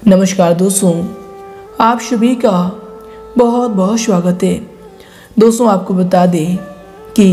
नमस्कार दोस्तों, आप सभी का बहुत बहुत स्वागत है। दोस्तों आपको बता दें कि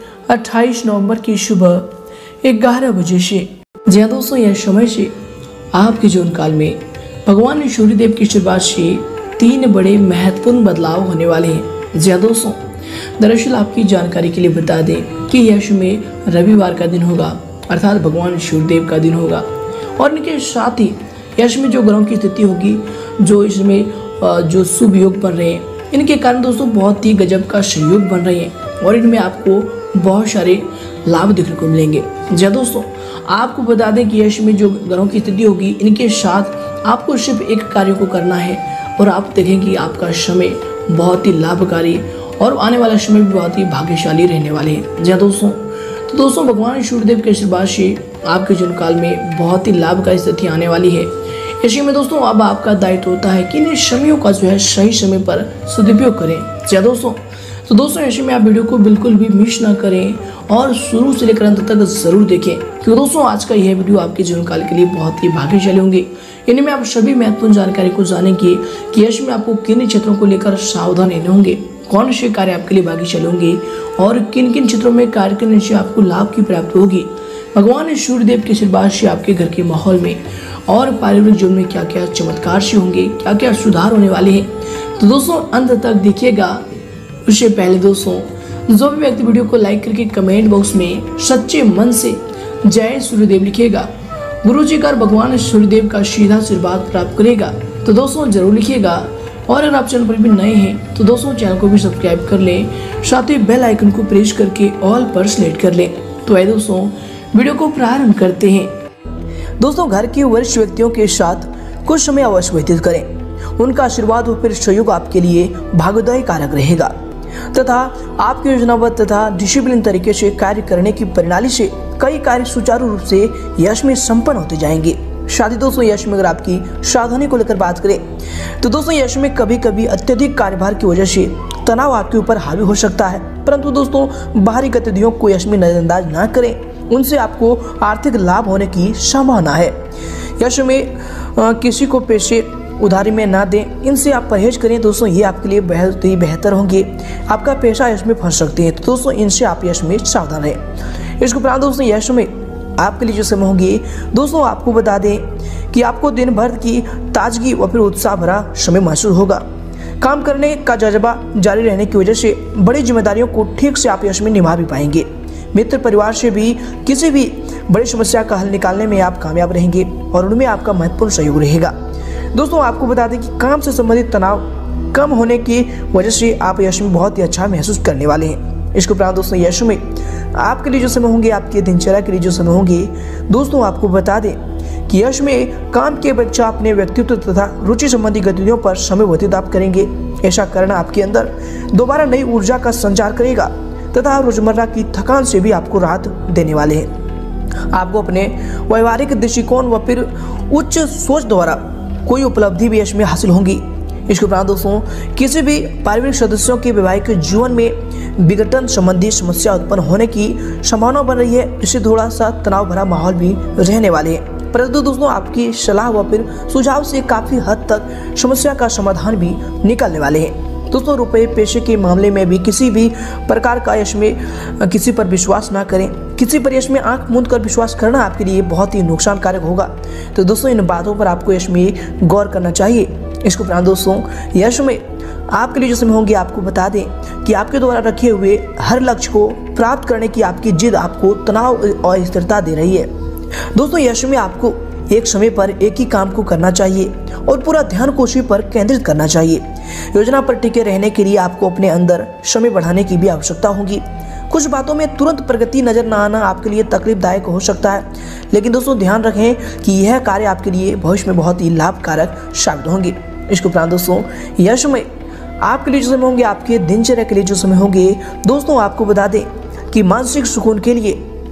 28 नवंबर की सुबह 11 बजे से जी हाँ दोस्तों, यह समय से आपके जीवन काल में भगवान सूर्यदेव की शुरुआत से 3 बड़े महत्वपूर्ण बदलाव होने वाले हैं। जी हाँ दोस्तों, दरअसल आपकी जानकारी के लिए बता दें कि यह समय रविवार का दिन होगा, अर्थात भगवान सूर्यदेव का दिन होगा। और इनके साथ ही यश में जो ग्रहों की स्थिति होगी, जो इसमें जो शुभ योग बन रहे हैं, इनके कारण दोस्तों बहुत ही गजब का संयोग बन रहे हैं और इनमें आपको बहुत सारे लाभ देखने को मिलेंगे। जी दोस्तों, आपको बता दें कि यश में जो ग्रहों की स्थिति होगी, इनके साथ आपको सिर्फ एक कार्य को करना है और आप देखेंगे कि आपका समय बहुत ही लाभकारी और आने वाला समय भी बहुत ही भाग्यशाली रहने वाले हैं। जी दोस्तों, तो दोस्तों भगवान सूर्यदेव के आशीर्वाद से आपके जीवन काल में बहुत ही लाभकारी स्थिति आने वाली है। इसी में दोस्तों अब आपका दायित्व होता है कि इन समयों का जो है सही समय पर सदुपयोग करें। जी दोस्तों, तो दोस्तों ऐसे में आप वीडियो को बिल्कुल भी मिस ना करें और शुरू से लेकर अंत तक जरूर देखें, क्योंकि दोस्तों आज का यह वीडियो आपके जीवन काल के लिए बहुत ही भाग्यशाली होंगे। इनमें आप सभी महत्वपूर्ण जानकारी को जानेंगे कि यश में आपको किन क्षेत्रों को लेकर सावधान रहने होंगे, कौन से कार्य आपके लिए भाग्यशाली होंगे और किन किन क्षेत्रों में कार्य करने से आपको लाभ की प्राप्ति होगी। भगवान सूर्यदेव के आशीर्वाद से आपके घर के माहौल में और पारिवारिक जीवन में क्या क्या चमत्कार से होंगे, क्या क्या सुधार होने वाले हैं। तो दोस्तों अंत तक देखिएगा। उससे पहले दोस्तों जो भी व्यक्ति वीडियो को लाइक करके कमेंट बॉक्स में सच्चे मन से जय सूर्यदेव लिखिएगा, गुरु जी का भगवान सूर्यदेव का सीधा आशीर्वाद प्राप्त करेगा। तो दोस्तों जरूर लिखिएगा। और अगर आप चैनल पर भी नए हैं तो दोस्तों चैनल को भी सब्सक्राइब कर लें, साथ ही बेल आइकन को प्रेस करके ऑल पर सेलेक्ट कर लें। तो आइए दोस्तों वीडियो को प्रारंभ करते हैं। दोस्तों घर के वरिष्ठ व्यक्तियों के साथ कुछ समय अवश्य व्यतीत करें। उनका आशीर्वाद व फिर सहयोग आपके लिए भाग्यदायी कारक रहेगा तथा आपकी योजनाबद्ध तथा डिसिप्लिन तरीके से कार्य करने की प्रणाली से कई कार्य सुचारू रूप से यश में संपन्न होते जाएंगे। साथ ही दोस्तों यश में अगर आपकी सावधानी को लेकर बात करें तो दोस्तों यश में कभी कभी अत्यधिक कार्यभार की वजह से तनाव आपके ऊपर हावी हो सकता है, परंतु दोस्तों बाहरी गतिविधियों को यश में नजरअंदाज ना करें, उनसे आपको आर्थिक लाभ होने की संभावना है। यश में किसी को पैसे उधारी में ना दें, इनसे आप परहेज करें दोस्तों, ये आपके लिए बहुत ही बेहतर होंगे। आपका पैसा यश में फंस सकते हैं, तो दोस्तों इनसे आप यश में सावधान रहें। इसके उपरांत दोस्तों यश में आपके लिए जो समय होंगे, दोस्तों आपको बता दें कि आपको दिन भर की ताजगी व फिर उत्साह भरा समय महसूस होगा। काम करने का जज्बा जारी रहने की वजह से बड़ी जिम्मेदारियों को ठीक से आप यश में निभा भी पाएंगे। मित्र परिवार से भी किसी भी बड़ी समस्या का हल निकालने में आप कामयाब रहेंगे और उनमें आपका महत्वपूर्ण सहयोग रहेगा। दोस्तों आपको बता दें कि काम से संबंधित तनाव कम होने की वजह से आप यश में बहुत ही अच्छा महसूस करने वाले हैं। इसके उपरांत दोस्तों यश में आपके लिए जो समय होंगे, आपके दिनचर्या के लिए जो समय होंगे, दोस्तों आपको बता दें कि यश में काम के अपेक्षा अपने व्यक्तित्व तथा रुचि संबंधी गतिविधियों पर समय व्यतीत आप करेंगे। ऐसा करना आपके अंदर दोबारा नई ऊर्जा का संचार करेगा तथा रोजमर्रा की थकान से भी आपको राहत देने वाले हैं। आपको अपने व्यवहारिक दृष्टिकोण व फिर उच्च सोच द्वारा कोई उपलब्धि भी यश में हासिल होंगी। इसके उपरांत दोस्तों किसी भी पारिवारिक सदस्यों के वैवाहिक जीवन में विघटन संबंधी समस्या उत्पन्न होने की संभावना बन रही है, इससे थोड़ा सा तनाव भरा माहौल भी रहने वाले हैं, परंतु दोस्तों आपकी सलाह व फिर सुझाव से काफी हद तक समस्या का समाधान भी निकलने वाले हैं। दोस्तों रुपए पैसे के मामले में भी किसी भी प्रकार का यश में किसी पर विश्वास ना करें। किसी पर यश में आंख मूंद कर विश्वास करना आपके लिए बहुत ही नुकसानकारक होगा, तो दोस्तों इन बातों पर आपको यश में गौर करना चाहिए। इसके उपरांत दोस्तों यश में आपके लिए जो समय होंगे, आपको बता दें कि आपके द्वारा रखे हुए हर लक्ष्य को प्राप्त करने की आपकी जिद आपको तनाव और स्थिरता दे रही है। दोस्तों यश में आपको एक समय पर एक ही काम को करना चाहिए और पूरा ध्यान को उसी पर केंद्रित करना चाहिए। योजना पर टिके रहने के लिए आपको अपने अंदर समय बढ़ाने की भी आवश्यकता होगी। कुछ बातों में तुरंत प्रगति नजर न आना आपके लिए तकलीफदायक हो सकता है, लेकिन दोस्तों ध्यान रखें कि यह कार्य आपके लिए भविष्य में बहुत ही लाभकारक साबित होंगे। इसके उपरांत दोस्तों यश में आपके लिए जो समय होंगे, आपके दिनचर्या के लिए जो समय होंगे, दोस्तों आपको बता दें कि मानसिक सुकून के लिए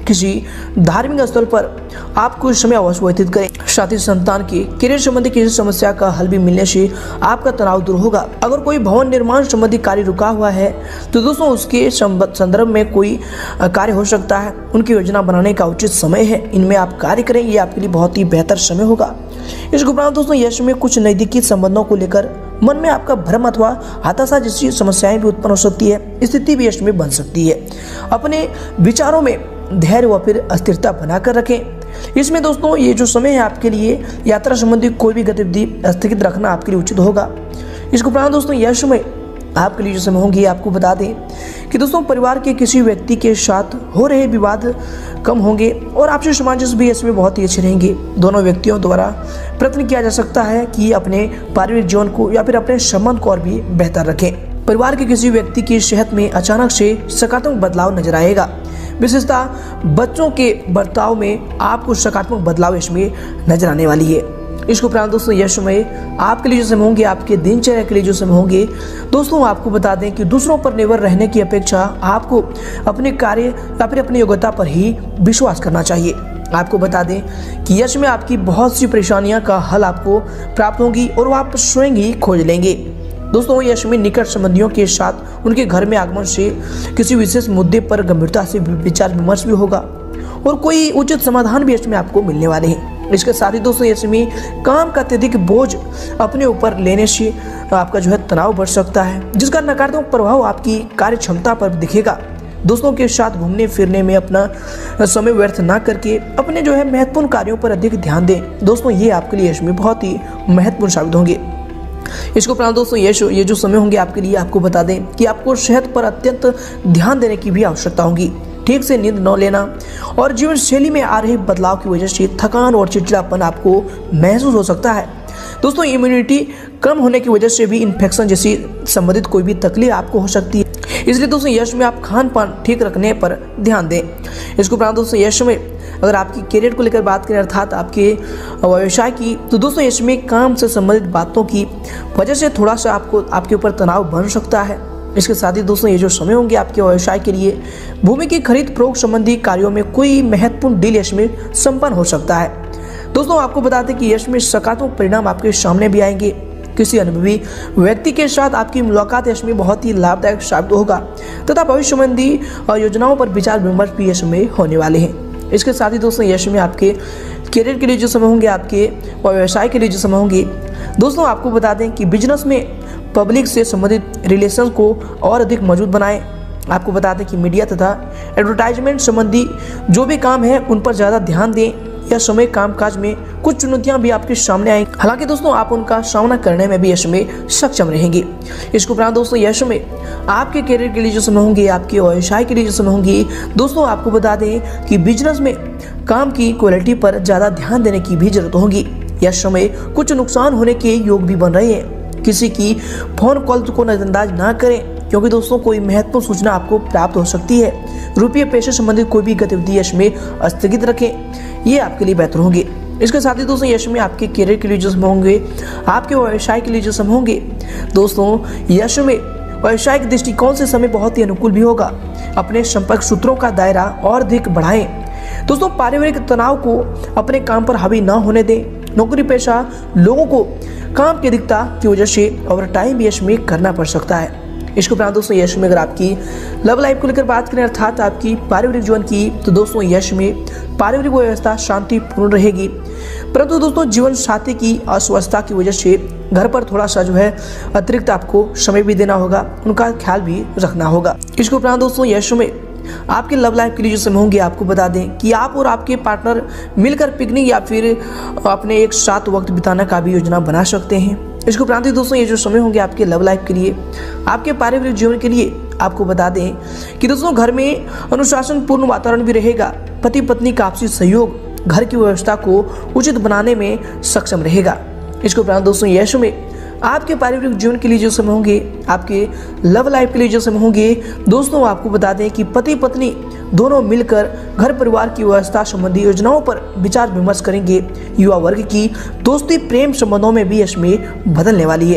किसी धार्मिक स्थल पर आप कुछ समय अवश्य व्यतीत करें। साथ ही संतान के करियर संबंधी किसी समस्या का हल भी मिलने से आपका तनाव दूर होगा। अगर कोई भवन निर्माण संबंधी कार्य रुका हुआ है तो दोस्तों उसके संदर्भ में कोई कार्य हो सकता है, उनकी योजना बनाने का उचित समय है। इनमें आप कार्य करें, ये आपके लिए बहुत ही बेहतर समय होगा। इसके उपरांत दोस्तों यश में कुछ नजदीकी संबंधों को लेकर मन में आपका भ्रम अथवा हताशा जैसी समस्याएं भी उत्पन्न हो सकती है, स्थिति भी यश में बन सकती है। अपने विचारों में धैर्य व फिर अस्थिरता बनाकर रखें। इसमें दोस्तों ये जो समय है आपके लिए यात्रा संबंधी कोई भी गतिविधि स्थगित रखना आपके लिए उचित होगा। इसके उपरांत दोस्तों यह समय आपके लिए जो समय होंगी, आपको बता दें कि दोस्तों परिवार के किसी व्यक्ति के साथ हो रहे विवाद कम होंगे और आपसी सामंजस्य भी इसमें बहुत ही अच्छे रहेंगे। दोनों व्यक्तियों द्वारा प्रयत्न किया जा सकता है कि अपने पारिवारिक जीवन को या फिर अपने संबंध को और भी बेहतर रखें। परिवार के किसी व्यक्ति की सेहत में अचानक से सकारात्मक बदलाव नजर आएगा। विशेषतः बच्चों के बर्ताव में आपको सकारात्मक बदलाव इसमें नजर आने वाली है। इसके उपरांत दोस्तों यह समय आपके लिए जो समय होंगे, आपके दिनचर्या के लिए जो समय होंगे, दोस्तों आपको बता दें कि दूसरों पर निर्भर रहने की अपेक्षा आपको अपने कार्य या फिर अपनी योग्यता पर ही विश्वास करना चाहिए। आपको बता दें कि यश में आपकी बहुत सी परेशानियां का हल आपको प्राप्त होगी और वो आप स्वयं ही खोज लेंगे। दोस्तों यश में निकट संबंधियों के साथ उनके घर में आगमन से किसी विशेष मुद्दे पर गंभीरता से विचार विमर्श भी होगा और कोई उचित समाधान भी इसमें आपको मिलने वाले हैं। इसके साथ ही दोस्तों यश में काम का अत्यधिक बोझ अपने ऊपर लेने से आपका जो है तनाव बढ़ सकता है, जिसका नकारात्मक प्रभाव आपकी कार्य क्षमता पर दिखेगा। दोस्तों के साथ घूमने फिरने में अपना समय व्यर्थ ना करके अपने जो है महत्वपूर्ण कार्यों पर अधिक ध्यान दें। दोस्तों ये आपके लिए यश में बहुत ही महत्वपूर्ण साबित होंगे। इसको उपरांत दोस्तों ये जो समय होंगे आपके लिए, आपको बता दें कि आपको सेहत पर अत्यंत ध्यान देने की भी आवश्यकता होगी। ठीक से नींद न लेना और जीवन शैली में आ रहे बदलाव की वजह से थकान और चिड़चिड़ापन आपको महसूस हो सकता है। दोस्तों इम्यूनिटी कम होने की वजह से भी इन्फेक्शन जैसी संबंधित कोई भी तकलीफ आपको हो सकती है। इसलिए दोस्तों यश में आप खान पान ठीक रखने पर ध्यान दें। इसके उपरांत दोस्तों यश में अगर आपकी करियर को लेकर बात करें अर्थात आपके व्यवसाय की, तो दोस्तों यश में काम से संबंधित बातों की वजह से थोड़ा सा आपके ऊपर तनाव बन सकता है। इसके साथ ही दोस्तों ये जो समय होंगे आपके व्यवसाय के लिए, भूमि की खरीद फरोख्त संबंधी कार्यों में कोई महत्वपूर्ण डील यश में संपन्न हो सकता है। दोस्तों आपको बता दें कि यश में सकारात्मक परिणाम आपके सामने भी आएंगे। किसी अनुभवी व्यक्ति के साथ आपकी मुलाकात यश में बहुत ही लाभदायक साबित होगा तथा भविष्य संबंधी योजनाओं पर विचार विमर्श भी यश में होने वाले हैं। इसके साथ ही दोस्तों यश में आपके करियर के लिए जो समय होंगे, आपके व्यवसाय के लिए जो समय होंगे, दोस्तों आपको बता दें कि बिजनेस में पब्लिक से संबंधित रिलेशन को और अधिक मजबूत बनाएं। आपको बता दें कि मीडिया तथा एडवर्टाइजमेंट संबंधी जो भी काम है उन पर ज़्यादा ध्यान दें। यह समय कामकाज में कुछ चुनौतियां भी आपके सामने आएंगी, हालांकि दोस्तों आप उनका सामना करने में भी यश में सक्षम रहेंगे। इसके उपरांत दोस्तों यश में आपके करियर के लिए जो समय होंगे, आपके व्यवसाय के लिए जो समय होंगे, दोस्तों आपको बता दें कि बिजनेस में काम की क्वालिटी पर ज़्यादा ध्यान देने की भी जरूरत होगी। यह समय कुछ नुकसान होने के योग भी बन रहे हैं। किसी की फोन कॉल को नजरअंदाज ना करें क्योंकि दोस्तों कोई महत्वपूर्ण सूचना आपको प्राप्त हो सकती है। रुपये पैसे संबंधित कोई भी गतिविधि यश में स्थगित रखें, ये आपके लिए बेहतर होंगे। इसके साथ ही दोस्तों यश में आपके करियर के लिए जो समय होंगे, आपके व्यवसाय के लिए जो समय होंगे, दोस्तों यश में व्यवसायिक दृष्टिकोण से समय बहुत ही अनुकूल भी होगा। अपने संपर्क सूत्रों का दायरा और अधिक बढ़ाएं। दोस्तों पारिवारिक तनाव को अपने काम पर हावी न होने दें। नौकरी पेशा लोगों को काम की अधिकता की वजह से ओवर टाइम भी यश में करना पड़ सकता है। इसके उपरांत दोस्तों यश में अगर आपकी लव लाइफ को लेकर बात करें अर्थात आपकी पारिवारिक जीवन की, तो दोस्तों यश में पारिवारिक व्यवस्था शांतिपूर्ण रहेगी, परंतु दोस्तों जीवन साथी की अस्वस्थता की वजह से घर पर थोड़ा सा जो है अतिरिक्त आपको समय भी देना होगा, उनका ख्याल भी रखना होगा। इसके उपरांत दोस्तों यश में आपके लव लाइफ के लिए जो समय होंगे, आपको बता दें कि आप और आपके पार्टनर मिलकर पिकनिक या फिर अपने एक साथ वक्त बिताने का भी योजना बना सकते हैं। इसके उपरांत दोस्तों ये जो समय होंगे आपके लव लाइफ के लिए, आपके पारिवारिक जीवन के लिए, आपको बता दें कि दोस्तों घर में अनुशासन पूर्ण वातावरण भी रहेगा। पति पत्नी का आपसी सहयोग घर की व्यवस्था को उचित बनाने में सक्षम रहेगा। इसके उपरांत दोस्तों यश में आपके पारिवारिक जीवन के लिए जो समय होंगे, आपके लव लाइफ के लिए जो समय होंगे, दोस्तों आपको बता दें कि पति पत्नी दोनों मिलकर घर परिवार की व्यवस्था संबंधी योजनाओं पर विचार विमर्श करेंगे। युवा वर्ग की दोस्ती प्रेम संबंधों में भी यश में बदलने वाली है।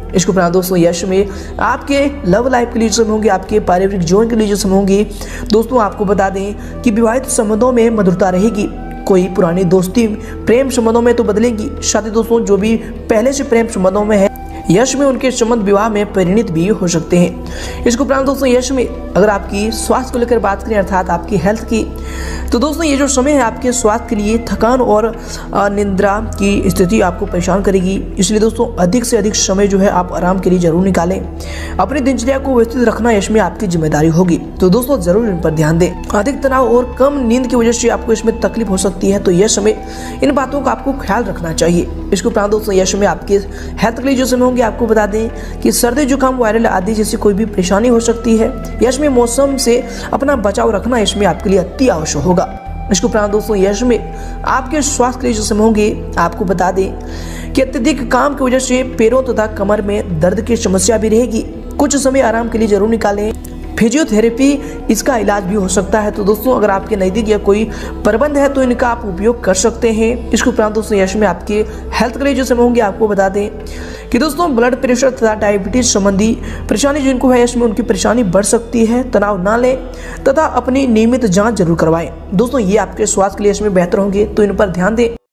इसके उपरांत दोस्तों यश में आपके लव लाइफ के लिए जो समय होंगे, आपके पारिवारिक जीवन के लिए जो समय होंगे, दोस्तों आपको बता दें कि विवाहित संबंधों में मधुरता रहेगी। कोई पुरानी दोस्ती प्रेम संबंधों में तो बदलेंगी। साथ ही दोस्तों जो भी पहले से प्रेम संबंधों में है, यश में उनके संबंध विवाह में परिणित भी हो सकते हैं। इसके उपरांत दोस्तों यश में अगर आपकी स्वास्थ्य को लेकर बात करें, अर्थात आपकी हेल्थ की, तो दोस्तों ये जो समय है आपके स्वास्थ्य के लिए थकान और निद्रा की स्थिति आपको परेशान करेगी। इसलिए दोस्तों अधिक से अधिक समय जो है आप आराम के लिए जरूर निकालें। अपनी दिनचर्या को व्यवस्थित रखना यश में आपकी जिम्मेदारी होगी, तो दोस्तों जरूर इन पर ध्यान दें। अधिक तनाव और कम नींद की वजह से आपको इसमें तकलीफ हो सकती है, तो यह समय इन बातों का आपको ख्याल रखना चाहिए। इसके उपरांत दोस्तों यश में आपके हेल्थ के लिए जो समय होंगे, आपको बता दें कि सर्दी जुकाम वायरल आदि जैसी कोई भी परेशानी हो सकती है। यश में मौसम से अपना बचाव रखना यश में आपके लिए अति आवश्यक होगा। इसके उपरांत दोस्तों यश में आपके स्वास्थ्य के लिए जो समय होंगे, आपको बता दें कि अत्यधिक काम की वजह से पैरों तथा कमर में दर्द की समस्या भी रहेगी। कुछ समय आराम के लिए जरूर निकालें। फिजियोथेरेपी इसका इलाज भी हो सकता है, तो दोस्तों अगर आपके नज़दीक या कोई प्रबंध है तो इनका आप उपयोग कर सकते हैं। इसके उपरांत दोस्तों यश में आपके हेल्थ के लिए जो समय होंगे, आपको बता दें कि दोस्तों ब्लड प्रेशर तथा डायबिटीज संबंधी परेशानी जिनको है, यश में उनकी परेशानी बढ़ सकती है। तनाव ना लें तथा अपनी नियमित जांच जरूर करवाएं। दोस्तों ये आपके स्वास्थ्य के लिए यश में बेहतर होंगे, तो इन पर ध्यान दें।